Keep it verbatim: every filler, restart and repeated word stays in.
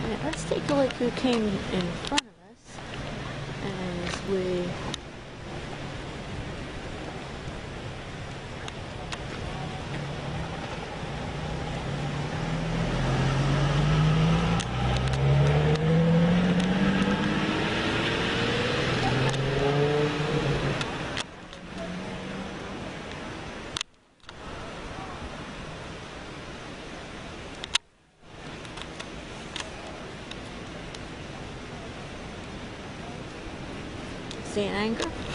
Alright, let's take a look who came in front of us as we see an anchor.